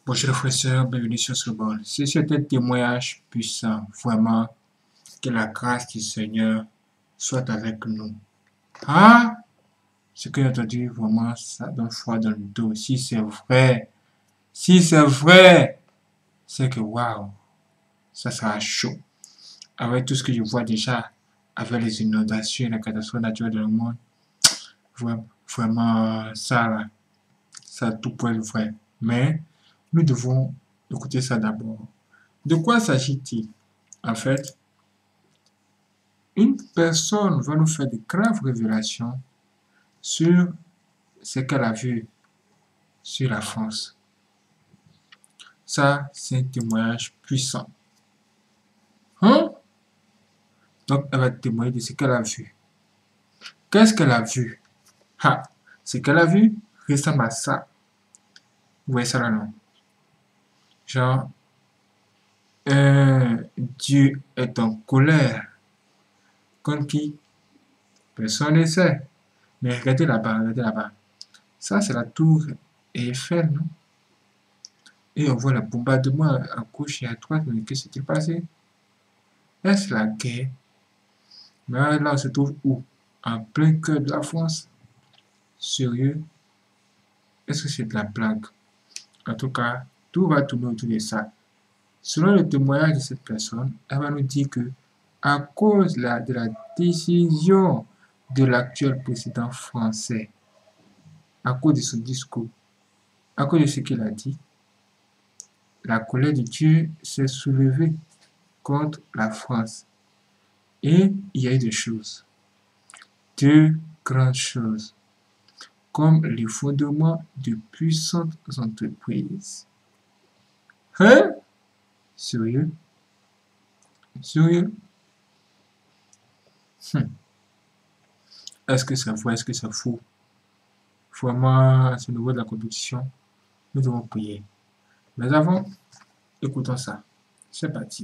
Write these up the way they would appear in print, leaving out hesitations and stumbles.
Bonjour les frères et sœurs, bienvenue sur ce bol. C'est un témoignage puissant, vraiment, que la grâce du Seigneur soit avec nous. Ah, ce que j'ai entendu, vraiment, ça donne froid dans le dos. Si c'est vrai, c'est que waouh, ça sera chaud. Avec tout ce que je vois déjà, avec les inondations et la catastrophe naturelle dans le monde, vraiment, ça tout peut être vrai. Mais nous devons écouter ça d'abord. De quoi s'agit-il? En fait, une personne va nous faire de graves révélations sur ce qu'elle a vu sur la France. Ça, c'est un témoignage puissant. Hein? Donc, elle va témoigner de ce qu'elle a vu. Qu'est-ce qu'elle a vu? Ah, ce qu'elle a vu ressemble à ça. Vous voyez ça là, non? Genre, Dieu est en colère. Contre qui? Personne ne sait. Mais regardez là-bas, regardez là-bas. Ça, c'est la tour Eiffel, non? Et on voit le bombardement à gauche et à droite. Mais qu'est-ce qui s'est passé? Est-ce la guerre? Mais là, on se trouve où? En plein cœur de la France? Sérieux? Est-ce que c'est de la blague? En tout cas, tout va tourner autour de ça. Selon le témoignage de cette personne, elle va nous dire que à cause de la décision de l'actuel président français, à cause de son discours, à cause de ce qu'il a dit, la colère de Dieu s'est soulevée contre la France. Et il y a eu des choses, deux grandes choses, comme le fondement de puissantes entreprises. Hein? Sérieux? Sérieux? Est-ce que c'est vrai? Est-ce que c'est faux? Vraiment, à ce niveau de la compétition, nous devons prier. Mais avant, écoutons ça. C'est parti.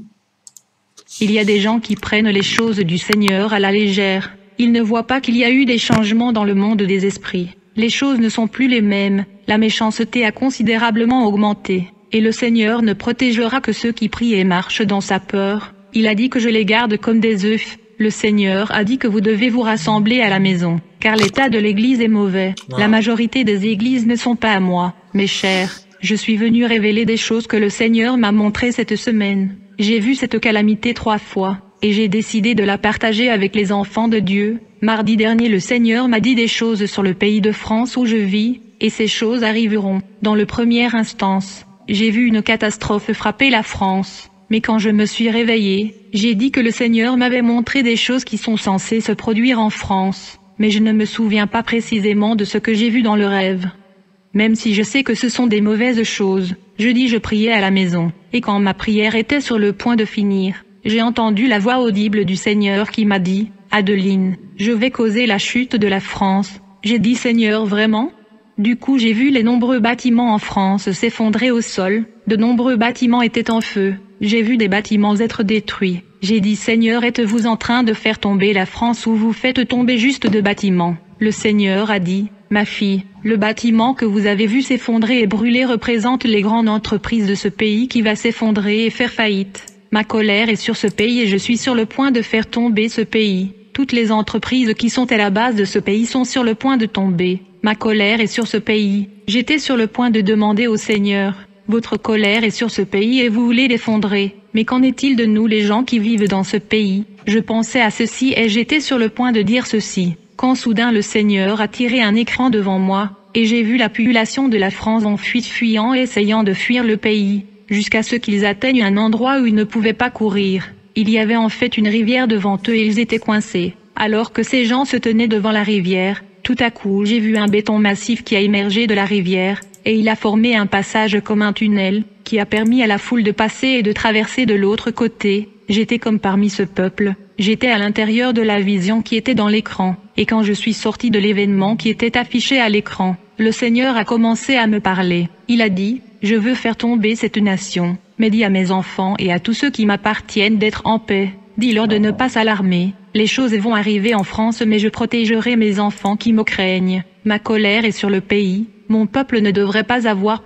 Il y a des gens qui prennent les choses du Seigneur à la légère. Ils ne voient pas qu'il y a eu des changements dans le monde des esprits. Les choses ne sont plus les mêmes. La méchanceté a considérablement augmenté. Et le Seigneur ne protégera que ceux qui prient et marchent dans sa peur. Il a dit que je les garde comme des œufs. Le Seigneur a dit que vous devez vous rassembler à la maison, car l'état de l'Église est mauvais. Wow. La majorité des églises ne sont pas à moi, mes chers. Je suis venu révéler des choses que le Seigneur m'a montrées cette semaine. J'ai vu cette calamité 3 fois, et j'ai décidé de la partager avec les enfants de Dieu. Mardi dernier, le Seigneur m'a dit des choses sur le pays de France où je vis, et ces choses arriveront. Dans le première instance, j'ai vu une catastrophe frapper la France. Mais quand je me suis réveillée, j'ai dit que le Seigneur m'avait montré des choses qui sont censées se produire en France. Mais je ne me souviens pas précisément de ce que j'ai vu dans le rêve. Même si je sais que ce sont des mauvaises choses, je priais à la maison, et quand ma prière était sur le point de finir, j'ai entendu la voix audible du Seigneur qui m'a dit, « Adeline, je vais causer la chute de la France. » J'ai dit, « Seigneur, vraiment ?» Du coup, j'ai vu les nombreux bâtiments en France s'effondrer au sol, de nombreux bâtiments étaient en feu, j'ai vu des bâtiments être détruits. J'ai dit, « Seigneur, êtes-vous en train de faire tomber la France ou vous faites tomber juste 2 bâtiments ?» Le Seigneur a dit, « Ma fille, le bâtiment que vous avez vu s'effondrer et brûler représente les grandes entreprises de ce pays qui va s'effondrer et faire faillite. Ma colère est sur ce pays et je suis sur le point de faire tomber ce pays. Toutes les entreprises qui sont à la base de ce pays sont sur le point de tomber. Ma colère est sur ce pays. J'étais sur le point de demander au Seigneur, « Votre colère est sur ce pays et vous voulez l'effondrer. Mais qu'en est-il de nous les gens qui vivent dans ce pays ?» Je pensais à ceci et j'étais sur le point de dire ceci, quand soudain le Seigneur a tiré un écran devant moi, et j'ai vu la population de la France en fuite fuyant et essayant de fuir le pays, jusqu'à ce qu'ils atteignent un endroit où ils ne pouvaient pas courir. Il y avait en fait une rivière devant eux et ils étaient coincés. Alors que ces gens se tenaient devant la rivière, tout à coup j'ai vu un béton massif qui a émergé de la rivière, et il a formé un passage comme un tunnel, qui a permis à la foule de passer et de traverser de l'autre côté. J'étais comme parmi ce peuple, j'étais à l'intérieur de la vision qui était dans l'écran, et quand je suis sorti de l'événement qui était affiché à l'écran, le Seigneur a commencé à me parler. Il a dit, « Je veux faire tomber cette nation, mais dis à mes enfants et à tous ceux qui m'appartiennent d'être en paix. Dis-leur de ne pas s'alarmer. Les choses vont arriver en France mais je protégerai mes enfants qui me craignent. Ma colère est sur le pays. Mon peuple ne devrait pas avoir peur.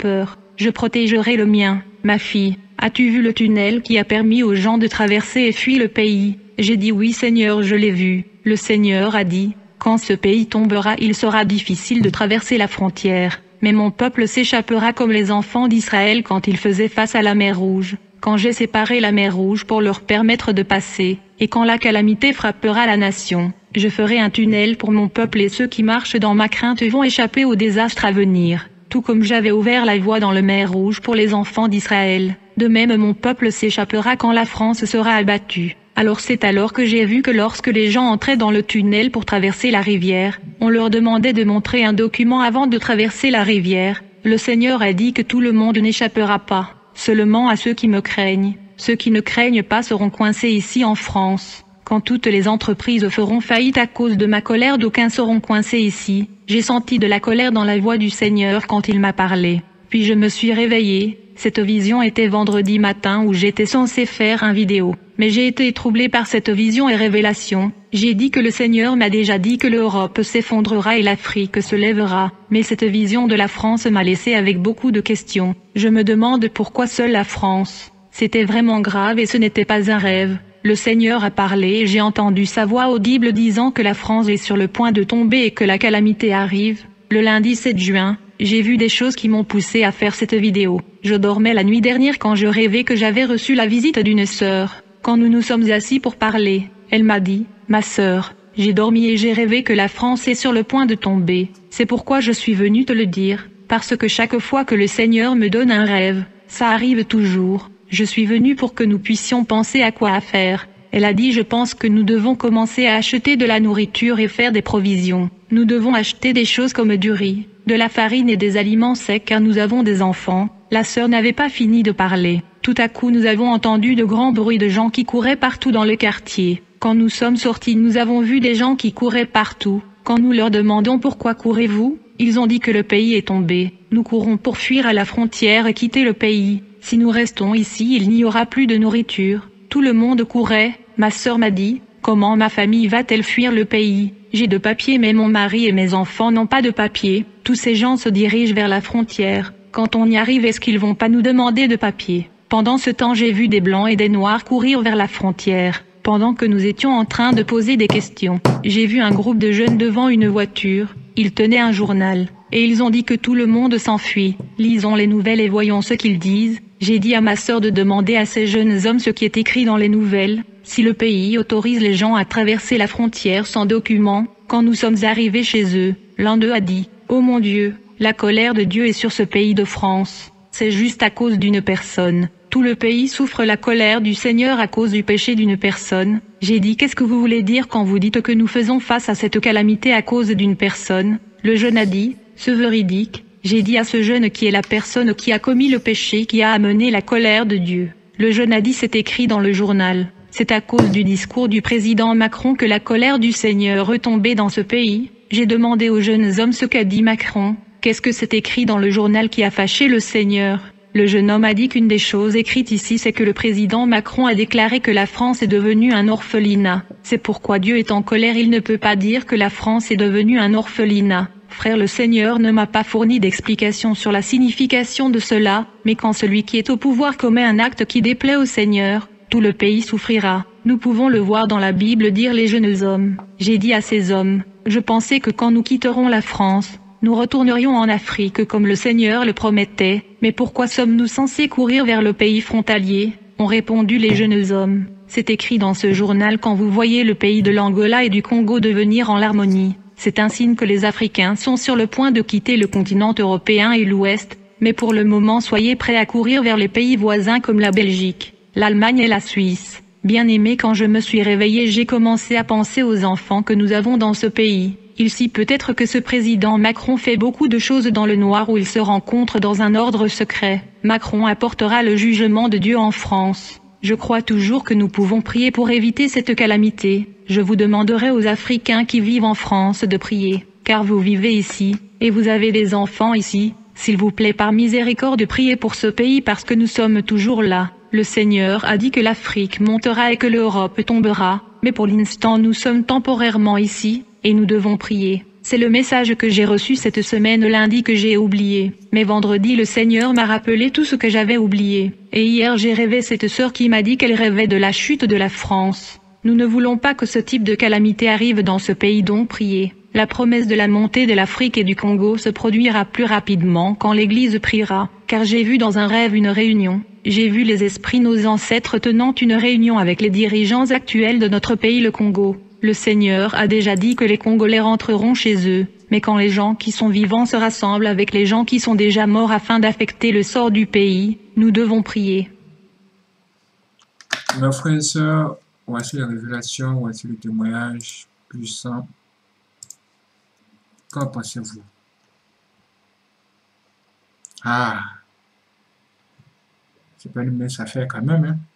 je protégerai le mien. Ma fille, as-tu vu le tunnel qui a permis aux gens de traverser et fuir le pays? J'ai dit oui Seigneur, je l'ai vu. Le Seigneur a dit, quand ce pays tombera, il sera difficile de traverser la frontière. Mais mon peuple s'échappera comme les enfants d'Israël quand ils faisaient face à la mer Rouge. Quand j'ai séparé la mer Rouge pour leur permettre de passer, et quand la calamité frappera la nation, je ferai un tunnel pour mon peuple et ceux qui marchent dans ma crainte vont échapper au désastre à venir. Tout comme j'avais ouvert la voie dans le mer Rouge pour les enfants d'Israël, de même mon peuple s'échappera quand la France sera abattue. Alors c'est alors que j'ai vu que lorsque les gens entraient dans le tunnel pour traverser la rivière, on leur demandait de montrer un document avant de traverser la rivière. Le Seigneur a dit que tout le monde n'échappera pas, seulement à ceux qui me craignent. Ceux qui ne craignent pas seront coincés ici en France. Quand toutes les entreprises feront faillite à cause de ma colère, d'aucuns seront coincés ici. J'ai senti de la colère dans la voix du Seigneur quand il m'a parlé. Puis je me suis réveillée. Cette vision était vendredi matin où j'étais censé faire un vidéo. Mais j'ai été troublée par cette vision et révélation. J'ai dit que le Seigneur m'a déjà dit que l'Europe s'effondrera et l'Afrique se lèvera. Mais cette vision de la France m'a laissé avec beaucoup de questions. Je me demande pourquoi seule la France. C'était vraiment grave et ce n'était pas un rêve. Le Seigneur a parlé et j'ai entendu sa voix audible disant que la France est sur le point de tomber et que la calamité arrive. Le lundi 7 juin, j'ai vu des choses qui m'ont poussé à faire cette vidéo. Je dormais la nuit dernière quand je rêvais que j'avais reçu la visite d'une sœur. Quand nous nous sommes assis pour parler, elle m'a dit, « Ma sœur, j'ai dormi et j'ai rêvé que la France est sur le point de tomber. C'est pourquoi je suis venue te le dire, parce que chaque fois que le Seigneur me donne un rêve, ça arrive toujours. Je suis venue pour que nous puissions penser à quoi faire. » Elle a dit, « Je pense que nous devons commencer à acheter de la nourriture et faire des provisions. Nous devons acheter des choses comme du riz, de la farine et des aliments secs car nous avons des enfants. » La sœur n'avait pas fini de parler. Tout à coup nous avons entendu de grands bruits de gens qui couraient partout dans le quartier. Quand nous sommes sortis, nous avons vu des gens qui couraient partout. Quand nous leur demandons pourquoi courez-vous, ils ont dit que le pays est tombé. Nous courons pour fuir à la frontière et quitter le pays. Si nous restons ici, il n'y aura plus de nourriture. Tout le monde courait. Ma sœur m'a dit, comment ma famille va-t-elle fuir le pays? J'ai de papier mais mon mari et mes enfants n'ont pas de papier. Tous ces gens se dirigent vers la frontière. Quand on y arrive, est-ce qu'ils vont pas nous demander de papier? Pendant ce temps, j'ai vu des blancs et des noirs courir vers la frontière. Pendant que nous étions en train de poser des questions, j'ai vu un groupe de jeunes devant une voiture. Ils tenaient un journal. Et ils ont dit que tout le monde s'enfuit. Lisons les nouvelles et voyons ce qu'ils disent. J'ai dit à ma sœur de demander à ces jeunes hommes ce qui est écrit dans les nouvelles. Si le pays autorise les gens à traverser la frontière sans document, quand nous sommes arrivés chez eux, l'un d'eux a dit, « Oh mon Dieu, la colère de Dieu est sur ce pays de France. C'est juste à cause d'une personne. Tout le pays souffre la colère du Seigneur à cause du péché d'une personne. » J'ai dit, « Qu'est-ce que vous voulez dire quand vous dites que nous faisons face à cette calamité à cause d'une personne ?» Le jeune a dit, « C'est véridique. » J'ai dit à ce jeune qui est la personne qui a commis le péché qui a amené la colère de Dieu. Le jeune a dit, « C'est écrit dans le journal. C'est à cause du discours du président Macron que la colère du Seigneur retombée dans ce pays. » J'ai demandé aux jeunes hommes ce qu'a dit Macron. Qu'est-ce que c'est écrit dans le journal qui a fâché le Seigneur? Le jeune homme a dit qu'une des choses écrites ici c'est que le président Macron a déclaré que la France est devenue un orphelinat. C'est pourquoi Dieu est en colère, il ne peut pas dire que la France est devenue un orphelinat. Frère, le Seigneur ne m'a pas fourni d'explication sur la signification de cela, mais quand celui qui est au pouvoir commet un acte qui déplaît au Seigneur, tout le pays souffrira. Nous pouvons le voir dans la Bible, dire les jeunes hommes. J'ai dit à ces hommes, je pensais que quand nous quitterons la France, nous retournerions en Afrique comme le Seigneur le promettait, mais pourquoi sommes-nous censés courir vers le pays frontalier? Ont répondu les jeunes hommes. C'est écrit dans ce journal, quand vous voyez le pays de l'Angola et du Congo devenir en l'harmonie. C'est un signe que les Africains sont sur le point de quitter le continent européen et l'Ouest, mais pour le moment soyez prêts à courir vers les pays voisins comme la Belgique, l'Allemagne et la Suisse. Bien-aimé, quand je me suis réveillé, j'ai commencé à penser aux enfants que nous avons dans ce pays. Il s'y peut être que ce président Macron fait beaucoup de choses dans le noir où il se rencontre dans un ordre secret. Macron apportera le jugement de Dieu en France. Je crois toujours que nous pouvons prier pour éviter cette calamité. Je vous demanderai aux Africains qui vivent en France de prier, car vous vivez ici, et vous avez des enfants ici. S'il vous plaît, par miséricorde, priez pour ce pays parce que nous sommes toujours là. Le Seigneur a dit que l'Afrique montera et que l'Europe tombera, mais pour l'instant nous sommes temporairement ici, et nous devons prier. C'est le message que j'ai reçu cette semaine lundi que j'ai oublié. Mais vendredi le Seigneur m'a rappelé tout ce que j'avais oublié. Et hier j'ai rêvé cette sœur qui m'a dit qu'elle rêvait de la chute de la France. Nous ne voulons pas que ce type de calamité arrive dans ce pays, donc priez. La promesse de la montée de l'Afrique et du Congo se produira plus rapidement quand l'Église priera, car j'ai vu dans un rêve une réunion. J'ai vu les esprits nos ancêtres tenant une réunion avec les dirigeants actuels de notre pays le Congo. Le Seigneur a déjà dit que les Congolais rentreront chez eux, mais quand les gens qui sont vivants se rassemblent avec les gens qui sont déjà morts afin d'affecter le sort du pays, nous devons prier. Mes frères et sœurs, voici la révélation, voici le témoignage puissant. Qu'en pensez-vous? Ah, c'est pas une mince affaire quand même, hein?